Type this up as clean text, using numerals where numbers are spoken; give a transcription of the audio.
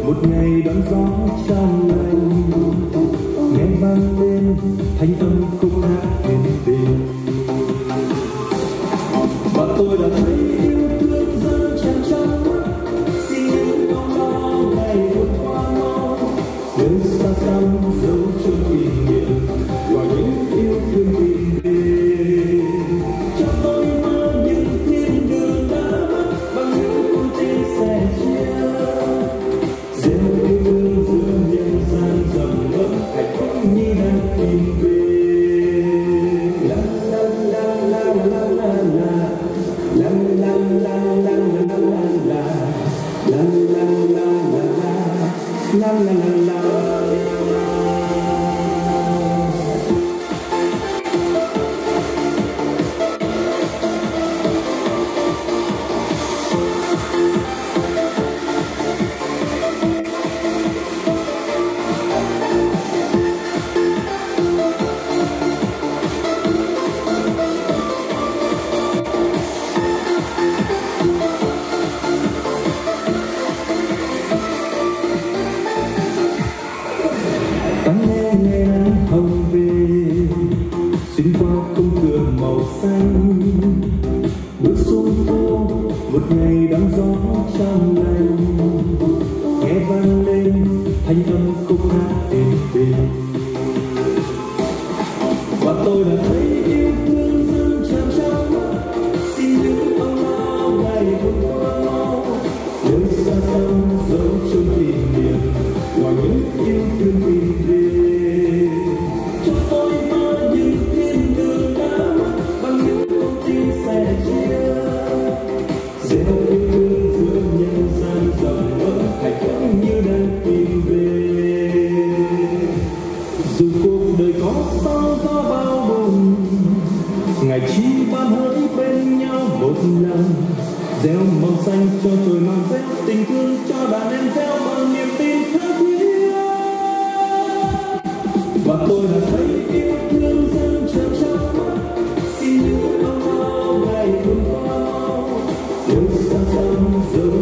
một ngày đón gió trong lành, nghe vang lên thanh âm khúc hát yên bình. Và tôi đã thấy yêu thương dâng tràn trong mắt, xin những bóng lo ngày vượt qua mau, nơi xa xăm dấu chân kỷ niệm và những yêu thương bình về. Cho tôi mơ những thiên đường đã mất bằng những con tim sẻ chia, gieo yêu thương giữa nhân gian rộng lớn, hạnh phúc như đang tìm về. La la la la la la la. La la la la la la la la la la la la la. Xuyên qua cung cửa màu xanh, bước xuống phố một ngày đón gió trong lành, nghe vang lên thanh âm khúc hát yên bình. Và tôi đã thấy yêu thương dâng tràn trong mắt, xin những âu lo ngày vượt qua mau, nơi xa xăm dấu chân kỷ niệm và những yêu thương bình về. Cho tôi mơ những thiên đường đã mất bằng những con tim sẻ chia, gieo yêu thương giữa nhân gian rộng lớn, hạnh phúc như đang tìm về. Dù cuộc đời có sao gió bao bùng, ngày chi ban hỡi bên nhau một lần, gieo màu xanh cho trời mang rét, tình thương cho đàn em gieo bằng niềm tin tha thiết. Và tôi đã thấy yêu thương dâng tràn trong mắt, xin những âu lo ngày vượt qua mau, nơi xa xăm dấu